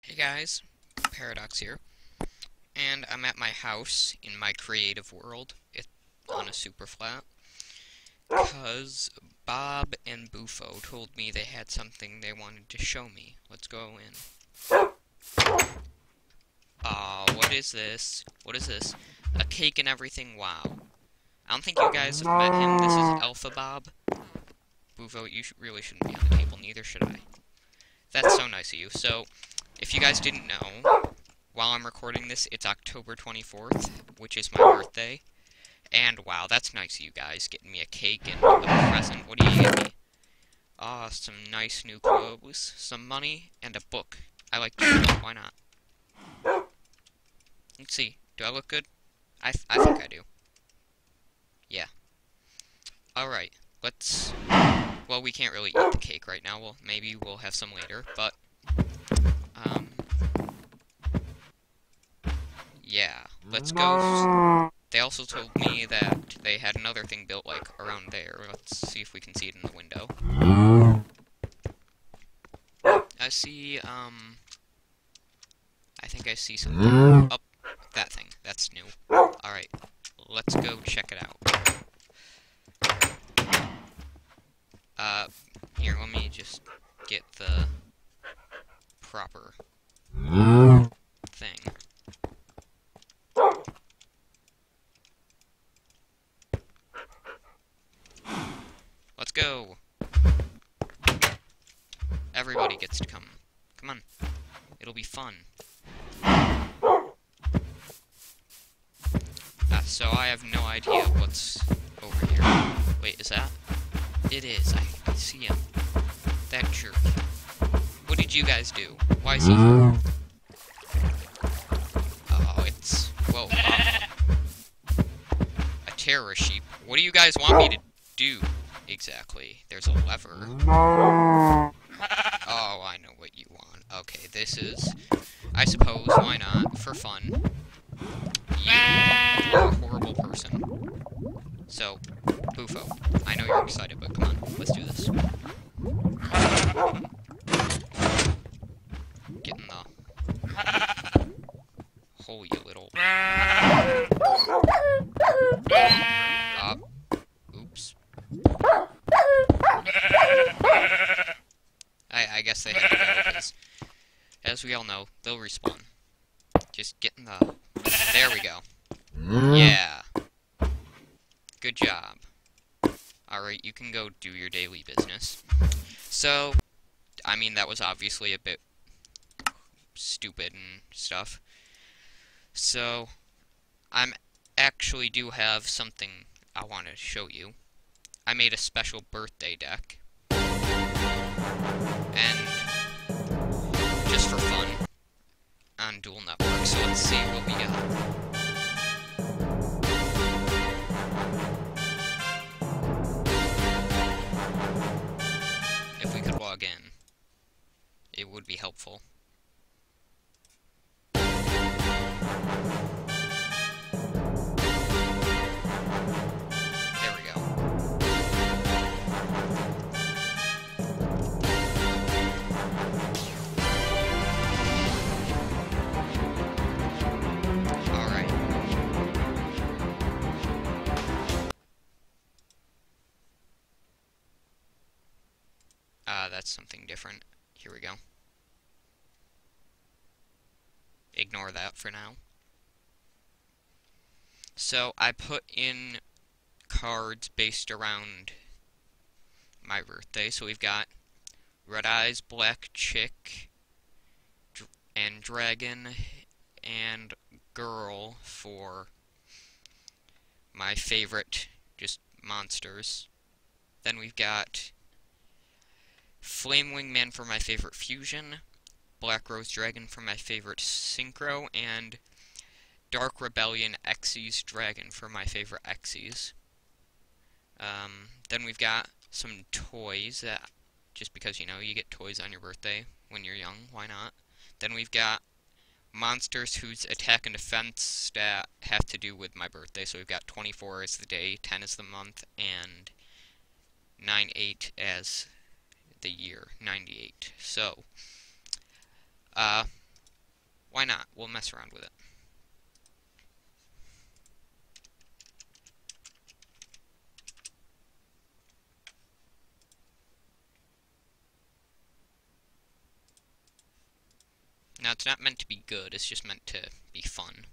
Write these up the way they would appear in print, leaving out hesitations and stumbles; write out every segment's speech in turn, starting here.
Hey guys, Paradox here, and I'm at my house in my creative world. It's on a super flat, because Bob and Bufo told me they had something they wanted to show me. Let's go in. What is this? What is this? A cake and everything, wow. I don't think you guys have met him. This is Alpha Bob. Bufo, you really shouldn't be on the table, neither should I. That's so nice of you. So, if you guys didn't know, while I'm recording this, it's October 24th, which is my birthday. And wow, that's nice of you guys, getting me a cake and a present. What do you give me? Some nice new clothes, some money, and a book. I like to read, why not? Let's see, do I look good? I think I do. Yeah. Alright, let's... Well, we can't really eat the cake right now. Well, maybe we'll have some later, but... Yeah, let's go. They also told me that they had another thing built, like, around there. Let's see if we can see it in the window. I see, I think I see something. Oh, that thing. That's new. Alright, let's go check it out. Here, let me just get the proper thing. Let's go! Everybody gets to come. Come on. It'll be fun. So I have no idea what's over here. Wait, is that? It is. I see him. That jerk. What did you guys do? Why is he here? Oh, it's... Whoa. A terror sheep. What do you guys want me to do? Exactly. There's a lever. Oh, I know what you want. Okay, this is... I suppose, why not? For fun. You're a horrible person. So, Bufo, I know you're excited, but come on, let's do this. Get in the hole, you little... Oops. I guess they have to go, because, as we all know, they'll respawn. Just get in the... There we go. Yeah. Good job. Alright, you can go do your daily business. So, I mean, that was obviously a bit stupid and stuff. So, I'm actually do have something I want to show you. I made a special birthday deck. And, just for fun, on Dual Network, so let's see what we got. If we could log in, it would be helpful. There we go. Alright. That's something different. Here we go. Ignore that for now. So, I put in cards based around my birthday. So we've got Red Eyes, Black Chick, and Dragon, and Girl for my favorite, just monsters. Then we've got Flame Wingman for my favorite fusion, Black Rose Dragon for my favorite synchro, and Dark Rebellion Xyz Dragon for my favorite Xyz. Then we've got some toys that, just because, you know, you get toys on your birthday when you're young, why not? Then we've got monsters whose attack and defense stat have to do with my birthday. So we've got 24 as the day, 10 as the month, and 98 as the year, 98. So, mess around with it. Now, it's not meant to be good, it's just meant to be fun.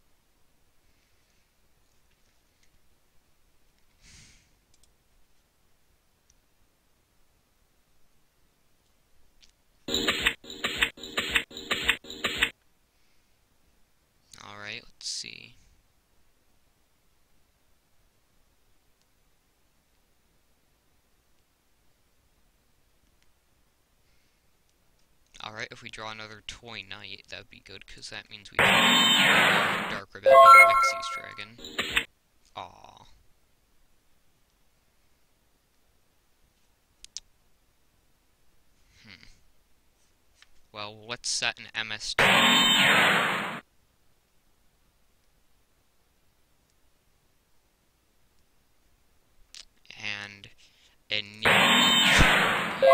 Alright, let's see. Alright, if we draw another Toy Knight, that would be good, because that means we can Dark Rebellion Xyz Dragon. Aww. Well, let's set an MS2. And a new...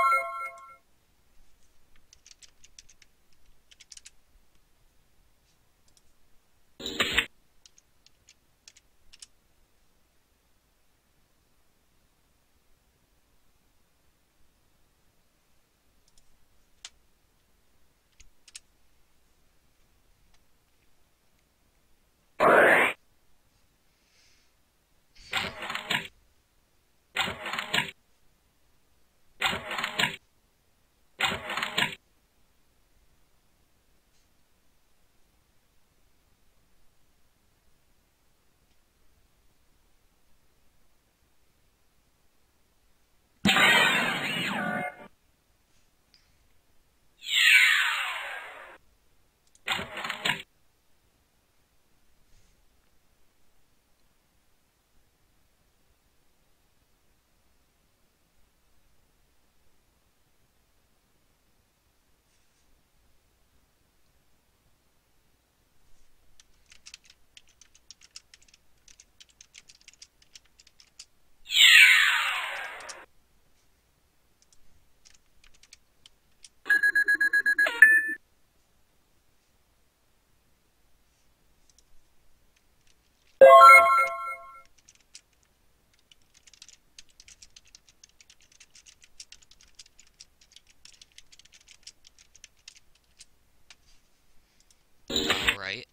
Alright.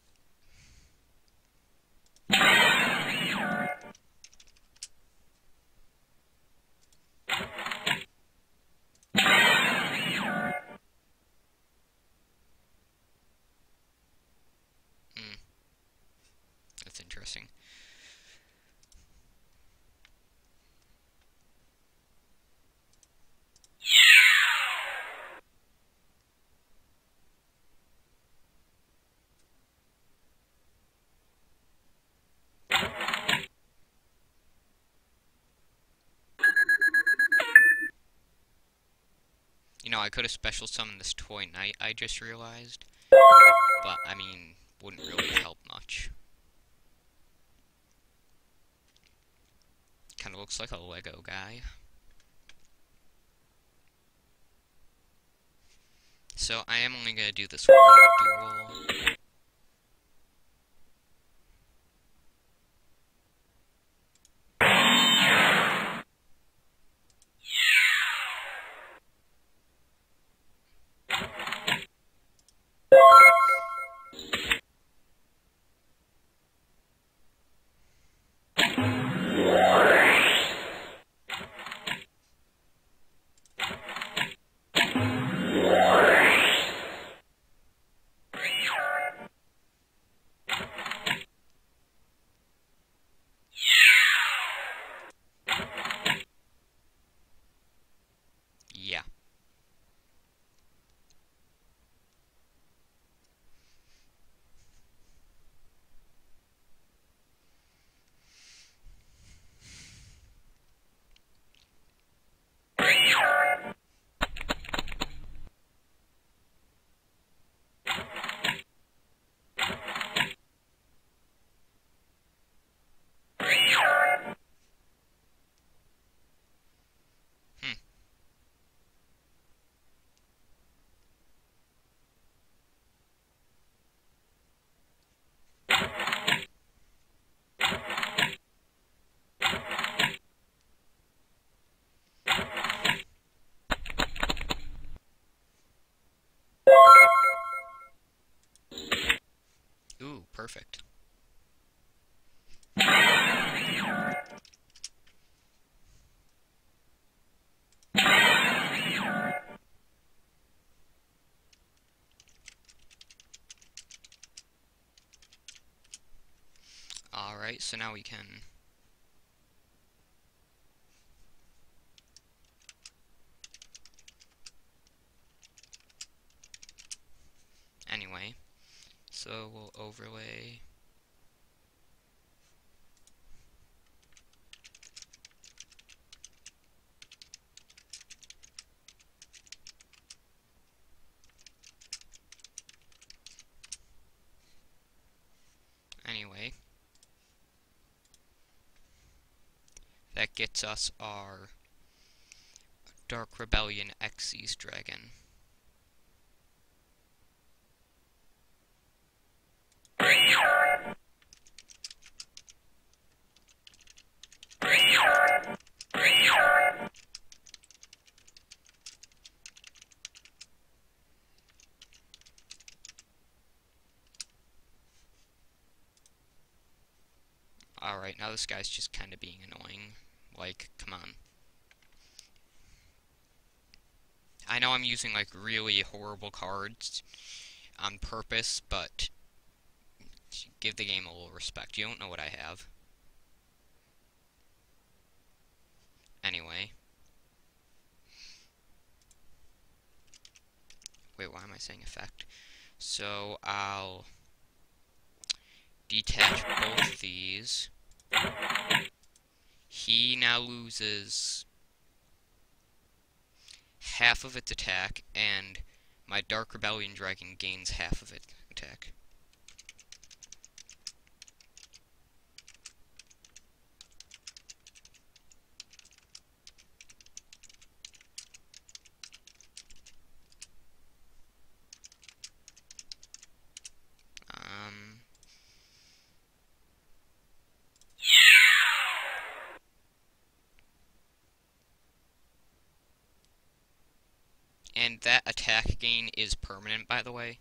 That's interesting. You know, I could have special summoned this Toy Knight, I just realized. But, I mean, wouldn't really help much. Kinda looks like a Lego guy. So, I am only gonna do this one duel. perfect. Alright, so now we can... Anyway, so we'll overlay... Anyway, that gets us our Dark Rebellion Xyz Dragon. Alright, now this guy's just kind of being annoying. Like, come on. I know I'm using, like, really horrible cards on purpose, but give the game a little respect. You don't know what I have. Anyway. Wait, why am I saying effect? So, I'll detach both these. He now loses half of its attack, and my Dark Rebellion Dragon gains half of its attack. And that attack gain is permanent, by the way.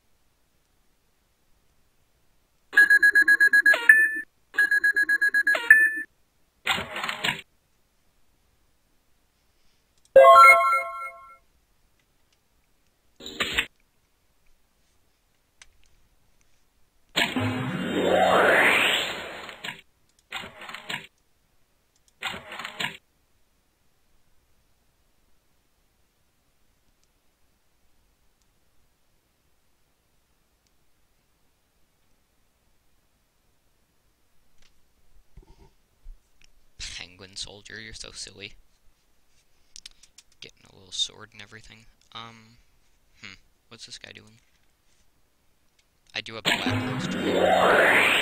Penguin Soldier, you're so silly. Getting a little sword and everything. What's this guy doing? I do have a Black Rose Dragon.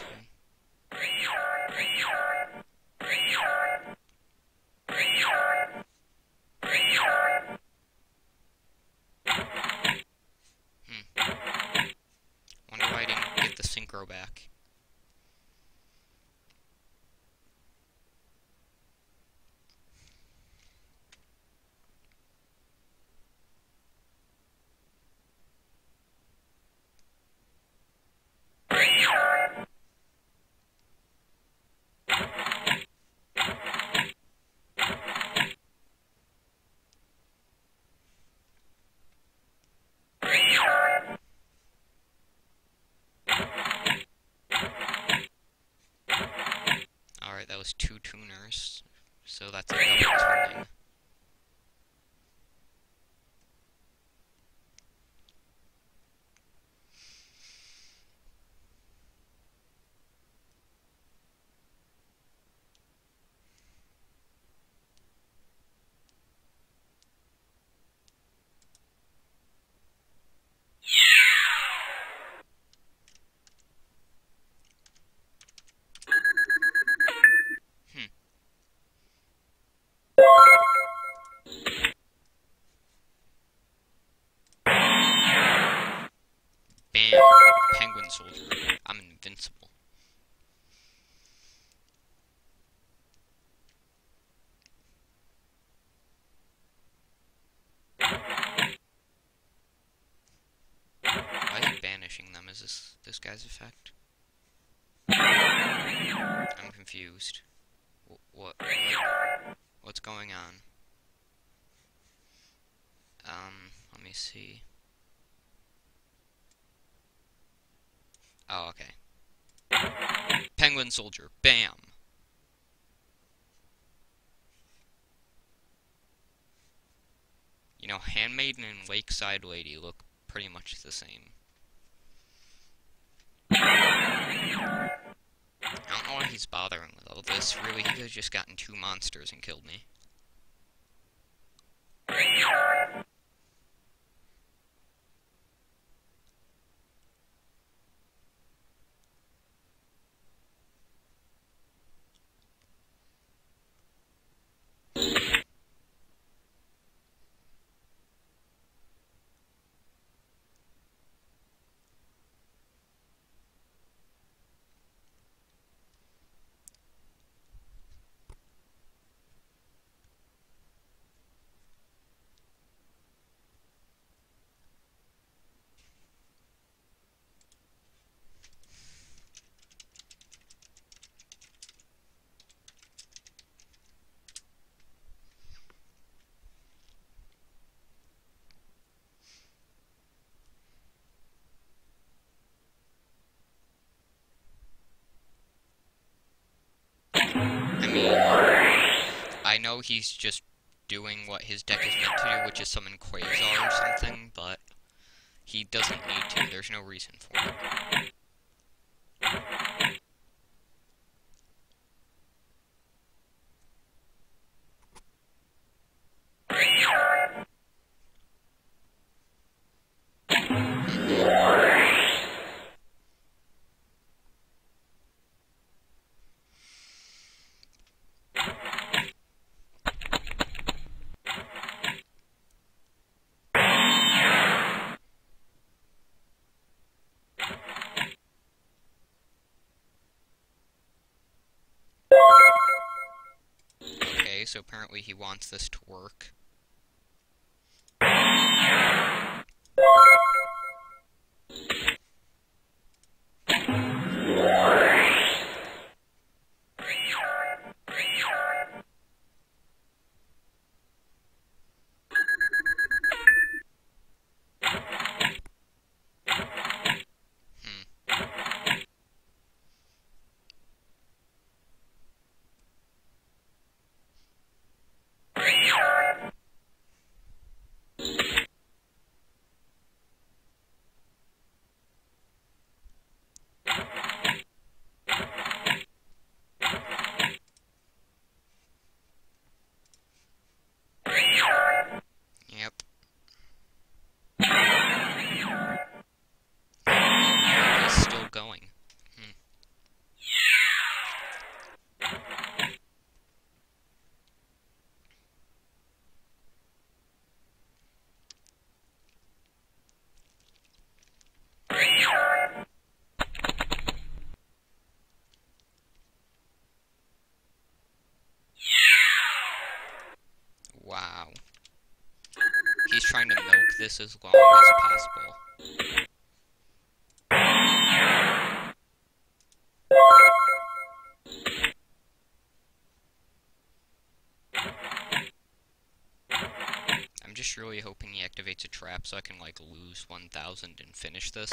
Wonder why I didn't get the synchro back. Alright, that was 2 tuners, so that's a double tuning. finishing them. Is this guy's effect? I'm confused. What's going on? Let me see. Oh, okay. Penguin Soldier. Bam! You know, Handmaiden and Lakeside Lady look pretty much the same. I don't know why he's bothering with all this. Really, he could have just gotten 2 monsters and killed me. I know he's just doing what his deck is meant to do, which is summon Quasar or something, but he doesn't need to. There's no reason for it. Okay, so apparently he wants this to work. Yep. He's still going. Wow. He's trying to milk this as long as possible. I'm just really hoping he activates a trap so I can, like, lose 1,000 and finish this.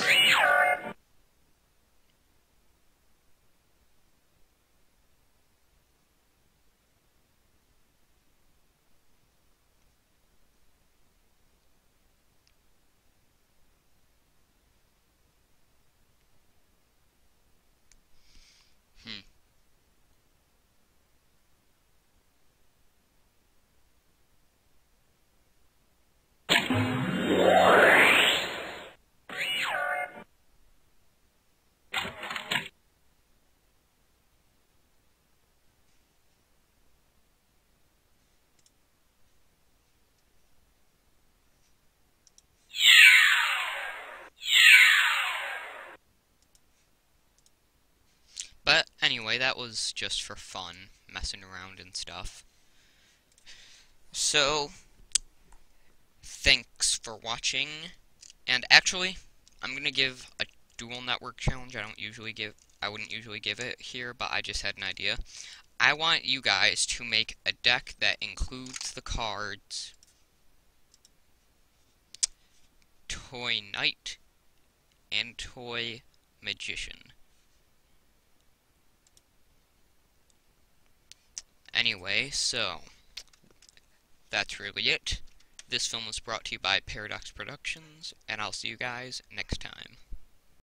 But anyway, that was just for fun, messing around and stuff. So, thanks for watching. And actually, I'm gonna give a dual network challenge. I wouldn't usually give it here, but I just had an idea. I want you guys to make a deck that includes the cards Toy Knight and Toy Magician. Anyway, so that's really it. This film was brought to you by Paradox Productions, and I'll see you guys next time.